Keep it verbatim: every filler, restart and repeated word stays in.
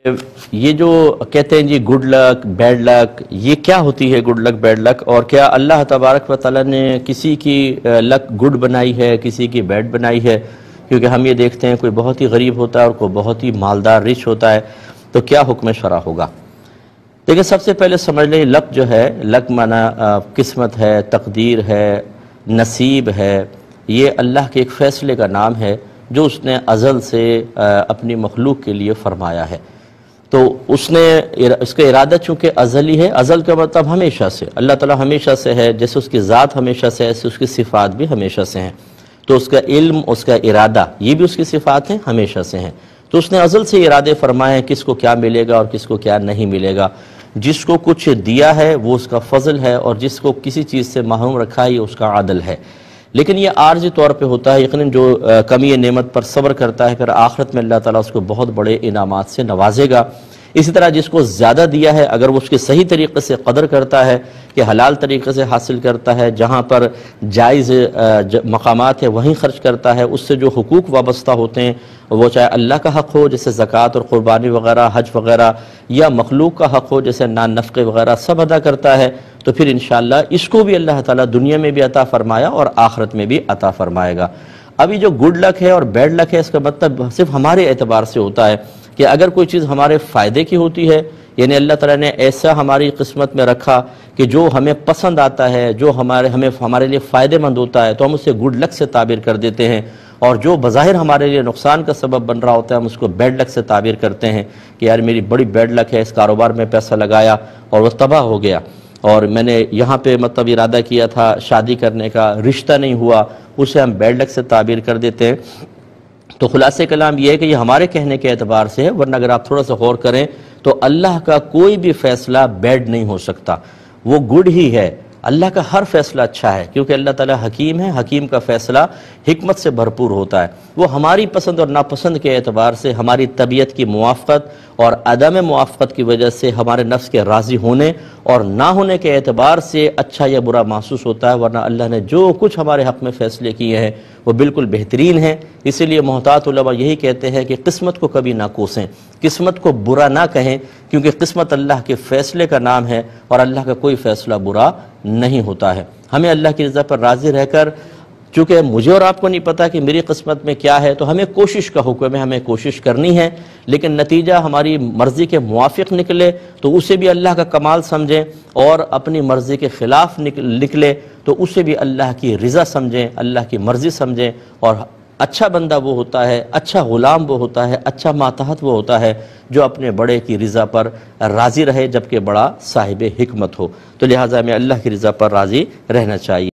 یہ جو کہتے ہیں جی گڈ لک بیڈ لک، یہ کیا ہوتی ہے گڈ لک بیڈ لک؟ اور کیا اللہ تبارک و تعالیٰ نے کسی کی لک گڈ بنائی ہے، کسی کی بیڈ بنائی ہے؟ کیونکہ ہم یہ دیکھتے ہیں کوئی بہت ہی غریب ہوتا ہے اور کوئی بہت ہی مالدار رچ ہوتا ہے، تو کیا حکم شرع ہوگا؟ دیکھیں، سب سے پہلے سمجھ لیں لک جو ہے، لک معنی قسمت ہے، تقدیر ہے، نصیب ہے۔ یہ اللہ کے ایک فیصلے کا نام ہے جو اس نے ازل سے اپنی مخلوق کے لیے فرمایا ہے۔ تو اس نے اس کا ارادہ چونکہ ازلی ہے، ازل کا مطلب ہمیشہ سے، اللہ تعالیٰ ہمیشہ سے ہے، جیسے اس کی ذات ہمیشہ سے ہے ایسے اس کی صفات بھی ہمیشہ سے ہیں۔ تو اس کا علم، اس کا ارادہ، یہ بھی اس کی صفات ہیں، ہمیشہ سے ہیں۔ تو اس نے ازل سے ارادے فرمائے ہیں کس کو کیا ملے گا اور کس کو کیا نہیں ملے گا۔ جس کو کچھ دیا ہے وہ اس کا فضل ہے، اور جس کو کسی چیز سے محروم رکھا ہے یہ اس کا عدل ہے۔ لیکن یہ عارضی طور پہ ہوتا ہے، یقیناً جو کمی نعمت پر صبر کرتا ہے پھر آخرت میں اللہ تعالیٰ اس کو بہت بڑے انعامات سے نوازے گا۔ اسی طرح جس کو زیادہ دیا ہے، اگر وہ اس کے صحیح طریقے سے قدر کرتا ہے کہ حلال طریقے سے حاصل کرتا ہے، جہاں پر جائز مقامات ہے وہیں خرچ کرتا ہے، اس سے جو حقوق وابستہ ہوتے ہیں وہ چاہے اللہ کا حق ہو جیسے زکوٰۃ اور قربانی وغیرہ، حج وغیرہ، یا مخلوق کا حق ہو جیسے نان نفقے وغیرہ، سب ادا کرتا ہے، تو پھر انشاءاللہ اس کو بھی اللہ تعالیٰ دنیا میں بھی عطا فرمایا اور آخرت میں بھی عطا فرمائے گا۔ ابھی جو گڈ لک ہے اور بیڈ لک ہے، اس کا مطلب صرف ہمارے اعتبار سے ہوتا ہے کہ اگر کوئی چیز ہمارے فائدے کی ہوتی ہے، یعنی اللہ تعالیٰ نے ایسا ہماری قسمت میں رکھا کہ جو ہمیں پسند آتا ہے، جو ہمارے ہمیں ہمارے لیے فائدے مند ہوتا ہے، تو ہم اسے گڈ لک سے تعبیر کر دیتے ہیں، اور جو بظاہر ہمارے لیے نقصان کا سبب بن رہا ہوتا ہے ہم اس کو بیڈ لک سے تعبیر کرتے ہیں کہ یار میری بڑی بیڈ لک ہے، اس کاروبار میں پیسہ لگایا اور وہ تباہ ہو گیا، اور میں نے یہاں پہ مطلب ارادہ کیا تھا شادی کرنے کا، رشتہ نہیں ہوا، اسے ہم بیڈ لک سے تعبیر کر دیتے ہیں۔ تو خلاصہ کلام یہ ہے کہ یہ ہمارے کہنے کے اعتبار سے ہے، ورنہ اگر آپ تھوڑا سا غور کریں تو اللہ کا کوئی بھی فیصلہ بیڈ نہیں ہو سکتا، وہ گڈ ہی ہے۔ اللہ کا ہر فیصلہ اچھا ہے، کیونکہ اللہ تعالیٰ حکیم ہے، حکیم کا فیصلہ حکمت سے بھرپور ہوتا ہے۔ وہ ہماری پسند اور ناپسند کے اعتبار سے، ہماری طبیعت کی موافقت اور عدم موافقت کی وجہ سے، ہمارے نفس کے راضی ہونے اور نہ ہونے کے اعتبار سے اچھا یا برا محسوس ہوتا ہے، ورنہ اللہ نے جو کچھ ہمارے حق میں فیصلے کیے ہیں وہ بالکل بہترین ہیں۔ اسی لیے محتاط علماء یہی کہتے ہیں کہ قسمت کو کبھی نہ کوسیں، قسمت کو برا نہ کہیں، کیونکہ قسمت اللہ کے فیصلے کا نام ہے اور اللہ کا کوئی فیصلہ برا نہیں ہوتا ہے۔ ہمیں اللہ کی رضا پر راضی رہ کر، چونکہ مجھے اور آپ کو نہیں پتا کہ میری قسمت میں کیا ہے، تو ہمیں کوشش کا حکم ہے، ہمیں کوشش کرنی ہے، لیکن نتیجہ ہماری مرضی کے موافق نکلے تو اسے بھی اللہ کا کمال سمجھیں، اور اپنی مرضی کے خلاف نکلے تو اسے بھی اللہ کی رضا سمجھیں، اللہ کی مرضی سمجھیں۔ اور اچھا بندہ وہ ہوتا ہے، اچھا غلام وہ ہوتا ہے، اچھا ماتحت وہ ہوتا ہے جو اپنے بڑے کی رضا پر راضی رہے، جبکہ بڑا صاحب حکمت ہو۔ تو لہٰذا ہمیں اللہ کی رضا پر راضی رہنا چاہیے۔